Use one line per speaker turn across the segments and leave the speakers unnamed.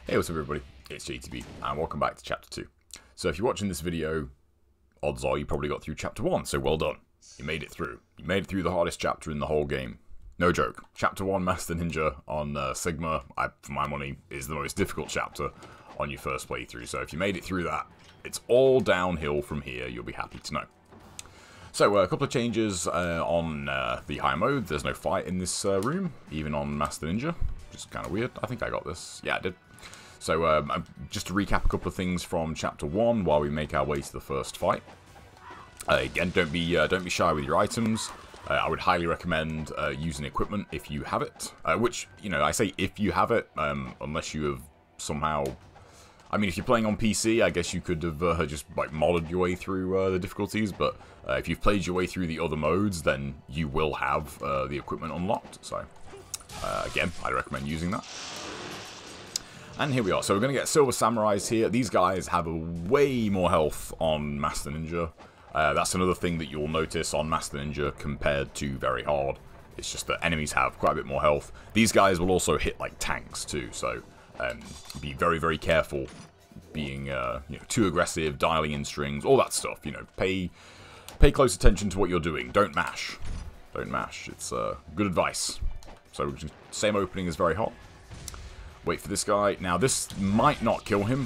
Hey, what's up everybody, it's JTB, and welcome back to Chapter 2. So if you're watching this video, odds are you probably got through Chapter 1, so well done. You made it through. You made it through the hardest chapter in the whole game. No joke. Chapter 1, Master Ninja on Sigma, for my money, is the most difficult chapter on your first playthrough. So if you made it through that, it's all downhill from here, you'll be happy to know. So, a couple of changes on the high mode. There's no fight in this room, even on Master Ninja, which is kind of weird. I think I got this. Yeah, I did. So, just to recap a couple of things from Chapter 1 while we make our way to the first fight. Again, don't be shy with your items. I would highly recommend using equipment if you have it. Which, you know, I say if you have it, unless you have somehow... I mean, if you're playing on PC, I guess you could have just like modded your way through the difficulties, but if you've played your way through the other modes, then you will have the equipment unlocked. So, again, I recommend using that. And here we are. So we're going to get Silver Samurais here. These guys have a way more health on Master Ninja. That's another thing that you'll notice on Master Ninja compared to Very Hard. It's just that enemies have quite a bit more health. These guys will also hit like tanks too, so... be very, very careful being you know, too aggressive, dialing in strings, all that stuff. You know, pay close attention to what you're doing. Don't mash. Don't mash. It's good advice. So, same opening as Very Hot. Wait for this guy. Now, this might not kill him.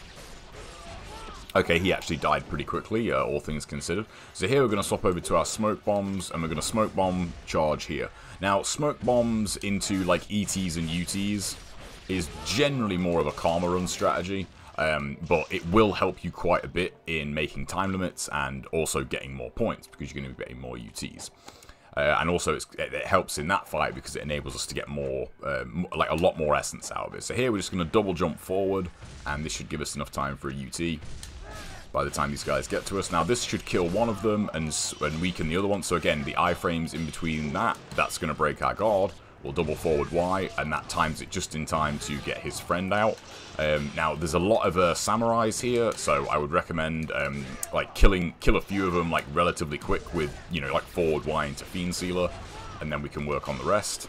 Okay, he actually died pretty quickly, all things considered. So here we're going to swap over to our smoke bombs, and we're going to smoke bomb charge here. Now, smoke bombs into, like, ETs and UTs is generally more of a karma run strategy, but it will help you quite a bit in making time limits and also getting more points because you're going to be getting more UTs. And also it helps in that fight because it enables us to get more, like a lot more essence out of it. So here we're just going to double jump forward, and this should give us enough time for a UT by the time these guys get to us. Now this should kill one of them and weaken the other one. So again, the iframes in between that's going to break our guard. We'll double forward Y, and that times it just in time to get his friend out. Now, there's a lot of samurais here, so I would recommend like kill a few of them like relatively quick with, you know, like forward Y into Fiend Sealer, and then we can work on the rest.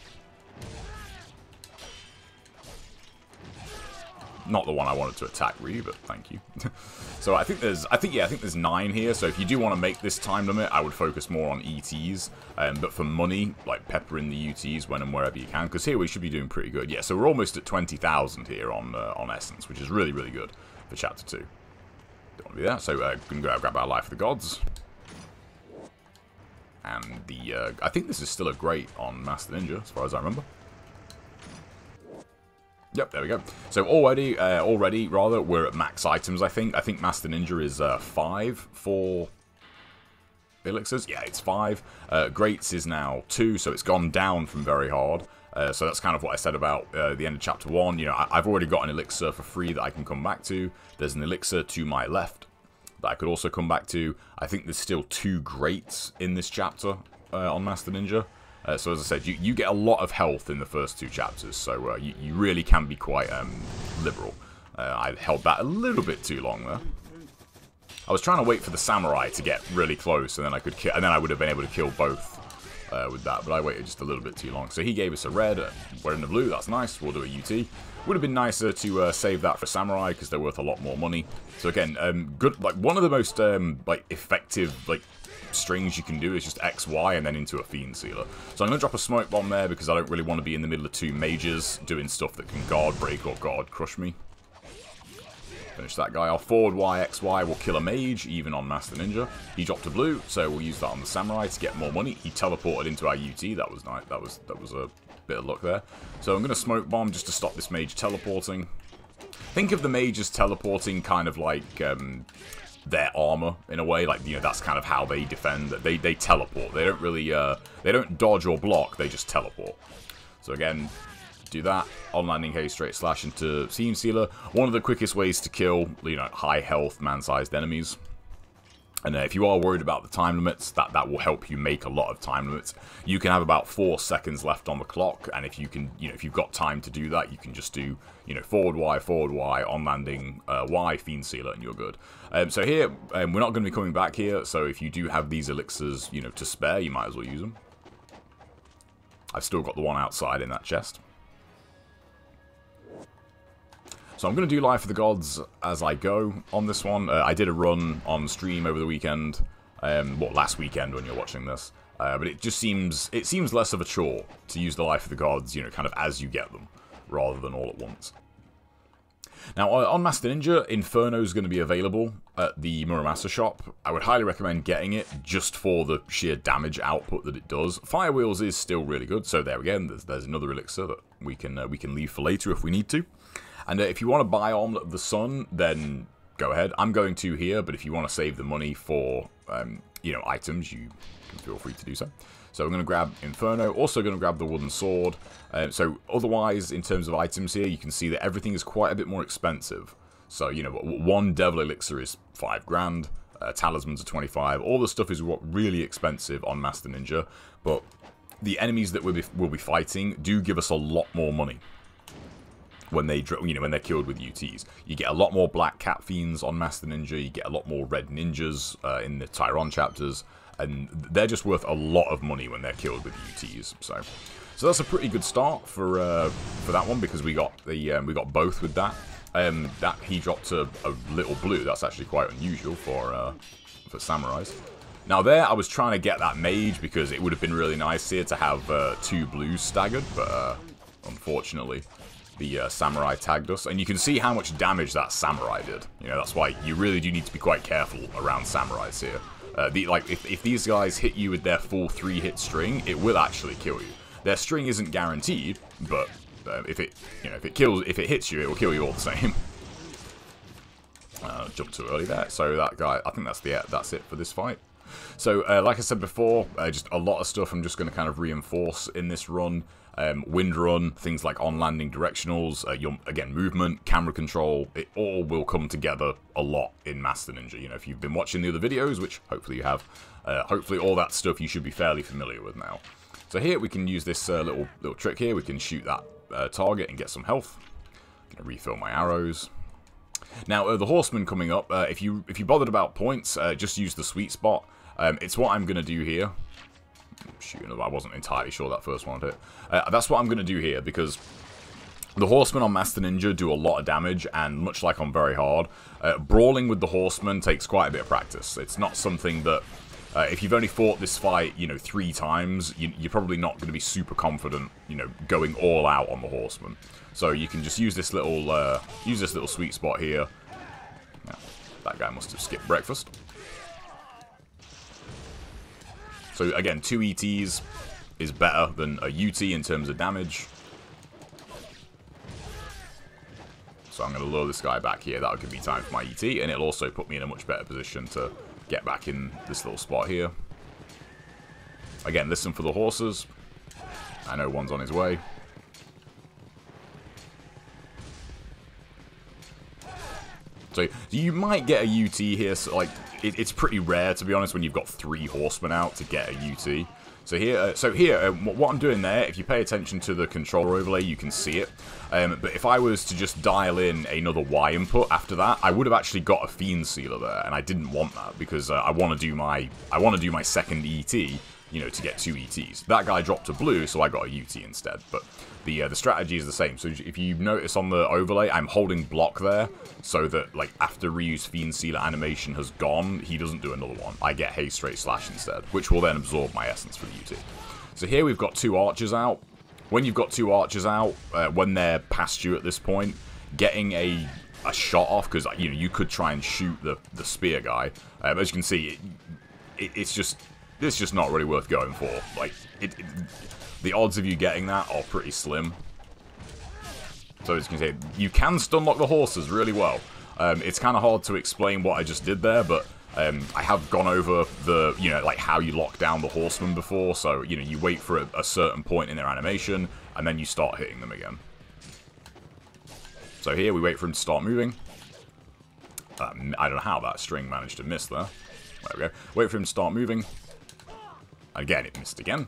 Not the one I wanted to attack, really, but thank you. So I think there's 9 here. So if you do want to make this time limit, I would focus more on ETs. But for money, like pepper in the UTs when and wherever you can, because here we should be doing pretty good. Yeah, so we're almost at 20,000 here on essence, which is really, really good for Chapter 2. Don't want to be there. So we can go grab our Life of the Gods. And the I think this is still a great on Master Ninja, as far as I remember. Yep, there we go. So already, we're at max items, I think. I think Master Ninja is 5 for elixirs. Yeah, it's 5. Greats is now 2, so it's gone down from Very Hard. So that's kind of what I said about the end of Chapter 1. You know, I've already got an elixir for free that I can come back to. There's an elixir to my left that I could also come back to. I think there's still 2 greats in this chapter on Master Ninja. So as I said, you get a lot of health in the first 2 chapters, so you really can be quite liberal. I held that a little bit too long there. I was trying to wait for the samurai to get really close, and then I would have been able to kill both with that, but I waited just a little bit too long. So he gave us a red, we're in the blue, that's nice, we'll do a UT. Would have been nicer to save that for samurai, because they're worth a lot more money. So again, good, like one of the most like effective like strings you can do is just X, Y, and then into a Fiend Sealer. So I'm going to drop a smoke bomb there because I don't really want to be in the middle of 2 mages doing stuff that can guard break or guard crush me. Finish that guy off. Forward Y, X, Y will kill a mage, even on Master Ninja. He dropped a blue, so we'll use that on the samurai to get more money. He teleported into our UT, that was nice. That was a bit of luck there. So I'm going to smoke bomb just to stop this mage teleporting. Think of the mages teleporting kind of like their armor in a way, like, you know, that's kind of how they defend. They teleport. They don't really they don't dodge or block, they just teleport. So again, do that on landing haste straight slash into Fiend Sealer. One of the quickest ways to kill, you know, high health man-sized enemies. And if you are worried about the time limits, that will help you make a lot of time limits. You can have about 4 seconds left on the clock, and if you can, you know, if you've got time to do that, you can just do, you know, forward Y, on landing Y, Fiend Sealer, and you're good. So here, we're not going to be coming back here, so if you do have these elixirs, you know, to spare, you might as well use them. I've still got the one outside in that chest. So I'm going to do Life of the Gods as I go on this one. I did a run on stream over the weekend, well, last weekend when you're watching this, but it just seems less of a chore to use the Life of the Gods, you know, kind of as you get them, rather than all at once. Now, on Master Ninja, Inferno is going to be available at the Muramasa shop. I would highly recommend getting it just for the sheer damage output that it does. Fire Wheels is still really good, so there again, there's another elixir that we can leave for later if we need to. And if you want to buy Omelette of the Sun, then go ahead. I'm going to here, but if you want to save the money for you know, items, you can feel free to do so. So I'm going to grab Inferno, also going to grab the wooden sword. So otherwise, in terms of items here, you can see that everything is quite a bit more expensive. So, you know, one Devil Elixir is 5 grand, Talismans are 25. All the stuff is really expensive on Master Ninja, but the enemies that we'll be fighting do give us a lot more money when they, you know, when they're killed with UTs. You get a lot more Black Cat Fiends on Master Ninja, you get a lot more Red Ninjas in the Tyron chapters, and they're just worth a lot of money when they're killed with UTs. So that's a pretty good start for that one, because we got both with that. That he dropped a little blue. That's actually quite unusual for samurais. Now there, I was trying to get that mage because it would have been really nice here to have 2 blues staggered, but unfortunately the samurai tagged us, and you can see how much damage that samurai did. You know, that's why you really do need to be quite careful around samurais here. Like if these guys hit you with their full 3-hit string, it will actually kill you. Their string isn't guaranteed, but if it hits you, it will kill you all the same. Jumped too early there. So that guy, I think that's it for this fight. So like I said before, just a lot of stuff I'm just going to kind of reinforce in this run. Wind run, things like on-landing directionals, again, movement, camera control, it all will come together a lot in Master Ninja. You know, if you've been watching the other videos, which hopefully you have, hopefully all that stuff you should be fairly familiar with now. So here we can use this little trick here. We can shoot that target and get some health. I'm going to refill my arrows. Now, the Horseman coming up, if you bothered about points, just use the sweet spot. It's what I'm going to do here. Shooting, I wasn't entirely sure that first one hit. That's what I'm going to do here, because the Horsemen on Master Ninja do a lot of damage, and much like on Very Hard, brawling with the Horsemen takes quite a bit of practice. It's not something that, if you've only fought this fight, you know, 3 times, you're probably not going to be super confident, you know, going all out on the Horsemen. So you can just use this little sweet spot here. Now, that guy must have skipped breakfast. So again, 2 ETs is better than a UT in terms of damage. So I'm going to lure this guy back here. That'll give me time for my ET, and it'll also put me in a much better position to get back in this little spot here. Again, listen for the horses. I know one's on his way. So you might get a UT here, so like it's pretty rare, to be honest, when you've got 3 horsemen out to get a UT. So here, what I'm doing there, if you pay attention to the controller overlay, you can see it. But if I was to just dial in another Y input after that, I would have actually got a Fiend Sealer there, and I didn't want that because I want to do my second ET, you know, to get 2 ETs. That guy dropped a blue, so I got a UT instead. But the strategy is the same. So if you notice on the overlay, I'm holding block there, so that like after Ryu's Fiend Sealer animation has gone, he doesn't do another one. I get Haste Straight Slash instead, which will then absorb my essence for the UT. So here we've got 2 archers out. When you've got 2 archers out, when they're past you at this point, getting a shot off, because you know you could try and shoot the spear guy. As you can see, it's just not really worth going for. Like the odds of you getting that are pretty slim. So as you can see, you can stun lock the horses really well. It's kind of hard to explain what I just did there, but I have gone over the, you know, like how you lock down the horsemen before. So, you know, you wait for a certain point in their animation, and then you start hitting them again. So here we wait for him to start moving. I don't know how that string managed to miss there. There we go. Wait for him to start moving. Again, it missed again.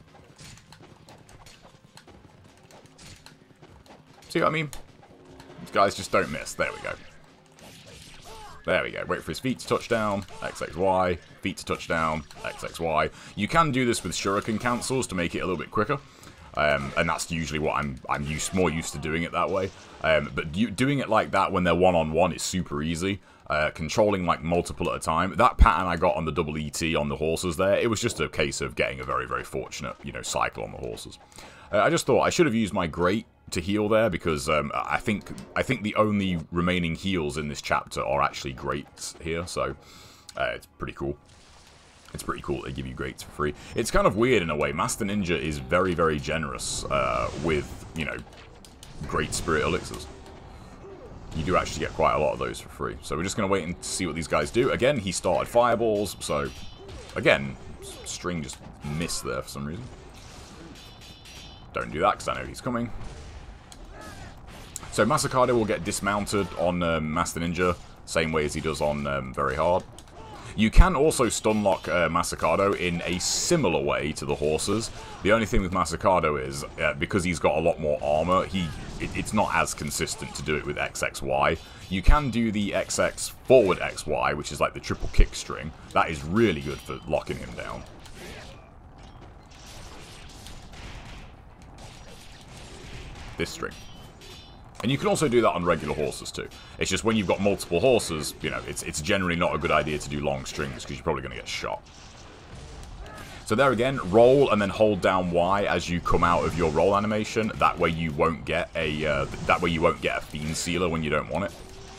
See what I mean? These guys just don't miss. There we go. There we go. Wait for his feet to touch down. XXY. Feet to touch down. XXY. You can do this with shuriken cancels to make it a little bit quicker. and that's usually what I'm more used to doing it that way. But doing it like that when they're one-on-one is super easy. Controlling like multiple at a time. That pattern I got on the double ET on the horses there, it was just a case of getting a very, very fortunate, you know, cycle on the horses. I just thought I should have used my Great to heal there because I think the only remaining heals in this chapter are actually Greats here, so it's pretty cool. It's pretty cool they give you Greats for free. It's kind of weird in a way. Master Ninja is very, very generous with, you know, Great Spirit Elixirs. You do actually get quite a lot of those for free. So we're just going to wait and see what these guys do. Again, he started fireballs, so again, string just missed there for some reason. Don't do that because I know he's coming. So Masakado will get dismounted on Master Ninja, same way as he does on Very Hard. You can also stunlock Masakado in a similar way to the horses. The only thing with Masakado is, because he's got a lot more armor, it's not as consistent to do it with XXY. You can do the XX forward XY, which is like the triple kick string. That is really good for locking him down. This string. And you can also do that on regular horses too. It's just when you've got multiple horses, you know, it's generally not a good idea to do long strings because you're probably going to get shot. So there again, roll and then hold down Y as you come out of your roll animation. That way you won't get a Fiend Sealer when you don't want it.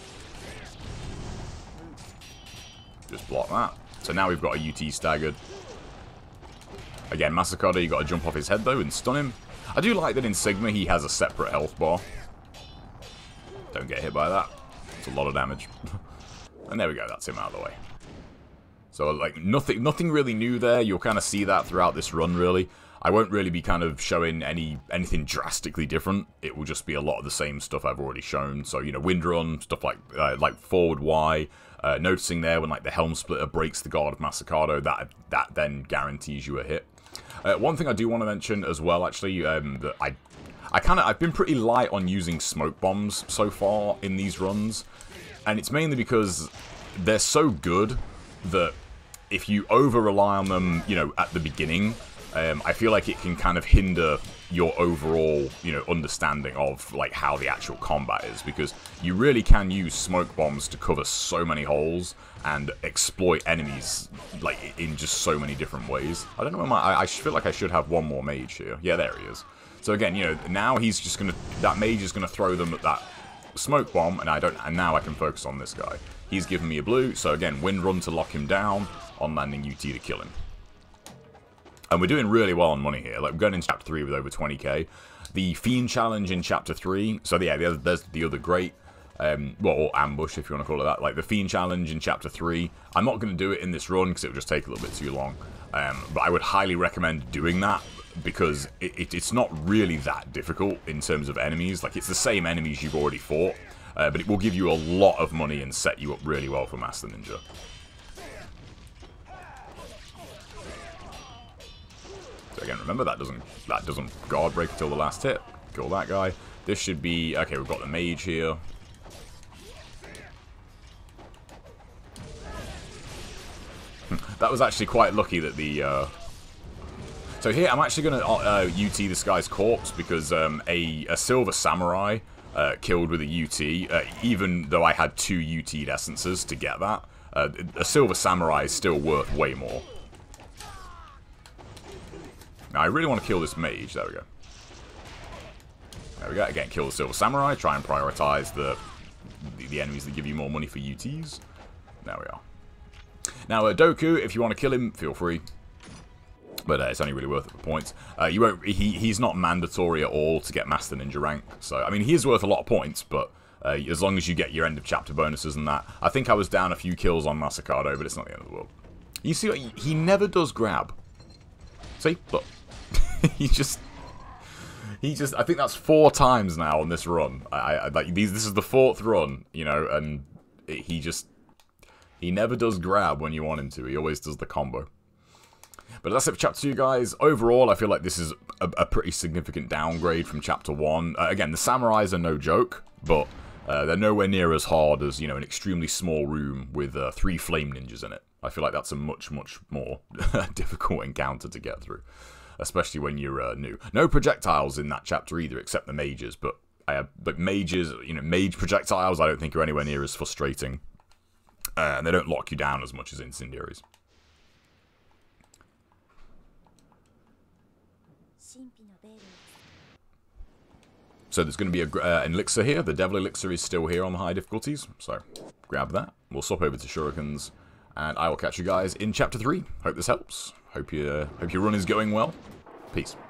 Just block that. So now we've got a UT staggered. Again, Masakado, you got to jump off his head though and stun him. I do like that in Sigma he has a separate health bar. Don't get hit by that. It's a lot of damage. And there we go, that's him out of the way. So, like, nothing really new there. You'll kind of see that throughout this run, really. I won't really be kind of showing anything drastically different. It will just be a lot of the same stuff I've already shown. So, you know, wind run, stuff like forward Y. Noticing there when, like, the Helm Splitter breaks the guard of Masakado, that then guarantees you a hit. One thing I do want to mention as well, actually, that I've been pretty light on using smoke bombs so far in these runs, and it's mainly because they're so good that if you over-rely on them, you know, at the beginning, I feel like it can kind of hinder your overall, you know, understanding of, like, how the actual combat is, because you really can use smoke bombs to cover so many holes and exploit enemies, like, in just so many different ways. I don't know where I feel like I should have one more mage here. Yeah, there he is. So again, you know, now he's just gonna, that mage is gonna throw them at that smoke bomb, and now I can focus on this guy. He's given me a blue, so again, wind run to lock him down, on landing UT to kill him. And we're doing really well on money here. Like, we're going into Chapter 3 with over 20k. The Fiend Challenge in Chapter 3, so yeah, there's the other great, well, or ambush if you want to call it that. Like, the Fiend Challenge in Chapter 3, I'm not going to do it in this run because it will just take a little bit too long. But I would highly recommend doing that, because it's not really that difficult in terms of enemies. Like, it's the same enemies you've already fought, but it will give you a lot of money and set you up really well for Master Ninja. So again, remember, that doesn't guard break until the last hit. Kill that guy. This should be... Okay, we've got the mage here. That was actually quite lucky that the... So here, I'm actually going to UT this guy's corpse, because a Silver Samurai killed with a UT, even though I had 2 UT'd essences to get that. A Silver Samurai is still worth way more. Now, I really want to kill this mage. There we go. There we go. Again, kill the Silver Samurai. Try and prioritize the enemies that give you more money for UTs. There we are. Now, Doku, if you want to kill him, feel free. But it's only really worth it for points. You won't. He's not mandatory at all to get Master Ninja rank. So, I mean, he is worth a lot of points, but as long as you get your end of chapter bonuses and that. I think I was down a few kills on Masakado, but it's not the end of the world. You see, he never does grab. See, look. he just. I think that's 4 times now on this run. Like this is the 4th run, you know, and he never does grab when you want him to. He always does the combo. But that's it for Chapter 2, guys. Overall, I feel like this is a pretty significant downgrade from Chapter 1. Again, the Samurais are no joke, but they're nowhere near as hard as, you know, an extremely small room with 3 flame ninjas in it. I feel like that's a much, much more difficult encounter to get through. especially when you're new. No projectiles in that chapter either, except the mages, but mages, mage projectiles I don't think are anywhere near as frustrating. And they don't lock you down as much as incendiaries. So there's going to be an elixir here. The devil elixir is still here on the high difficulties. So grab that. We'll swap over to shurikens. And I will catch you guys in chapter 3. Hope this helps. Hope your run is going well. Peace.